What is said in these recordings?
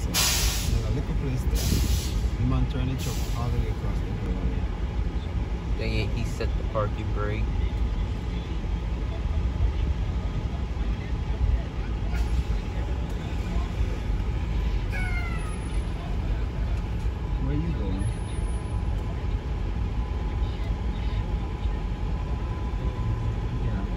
So, there's a little place there. The man turned the truck all the way across the highway. Dang it, he set the parking brake. Where you going? Yeah.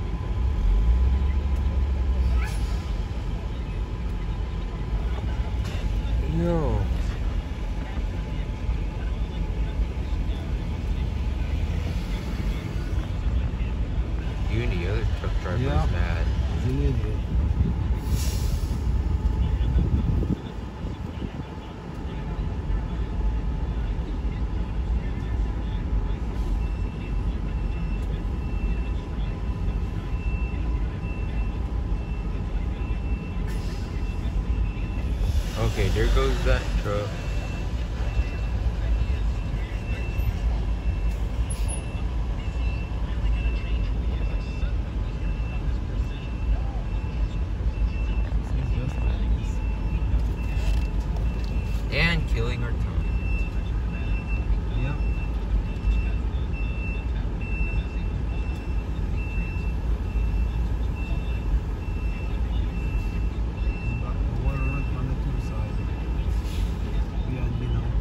No. You and the other truck driver Yeah. is mad. He's an idiot. Okay, there goes that truck. It's just madness. And killing our time. Yep. Got the water run on the two sides. Behind me now.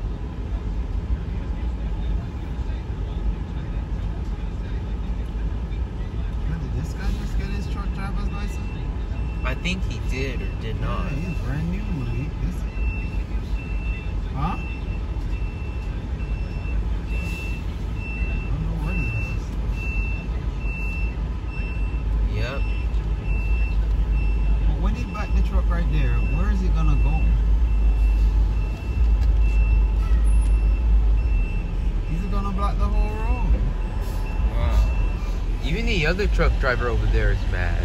Did this guy just get his truck driver's license? I think he did or did not. Yeah, he's brand new, Malik. Huh? I don't know what he has. Yep. But when he back the truck right there, where is he gonna go? He's gonna block the whole road. Wow. Even the other truck driver over there is mad.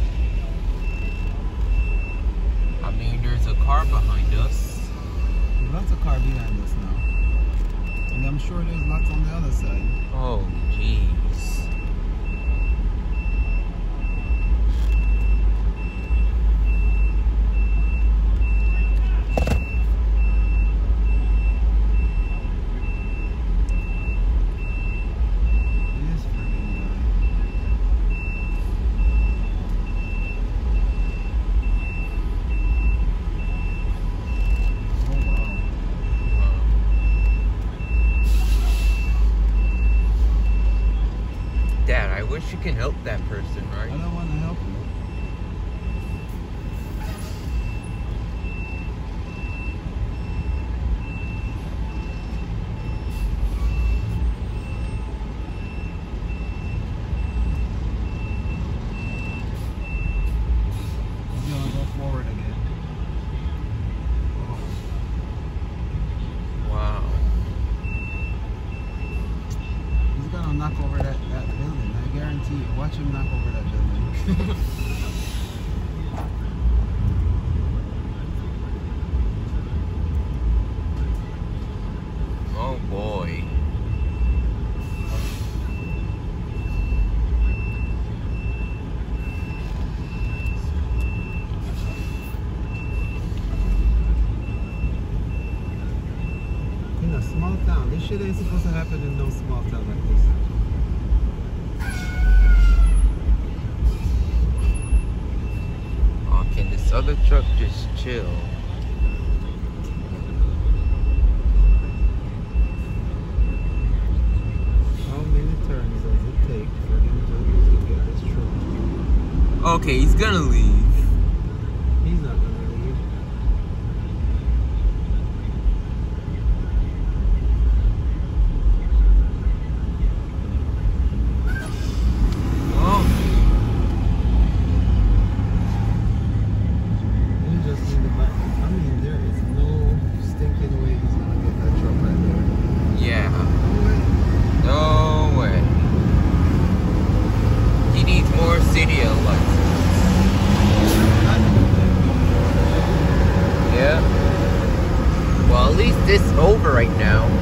I mean, there's a car behind us. There's lots of car behind us now. And I'm sure there's lots on the other side. Oh, jeez. This friggin' guy. Oh wow. Dad, I wish you can help that person, I right? don't want to help you. He's gonna go forward again. Oh. Wow. He's gonna knock over that building. I guarantee you. Watch him knock over that building. Oh boy. In a small town. This shit ain't supposed to happen in no small town like this. Oh, can this other truck just chill? How many turns does it take for him to get this truck? Okay, he's gonna leave. He's not gonna leave. Oh, You just need to back. I mean, there is no stinking way he's gonna get that truck right there. yeah. No way. No way. He needs more CDL license. Yeah. Well, at least this is over right now.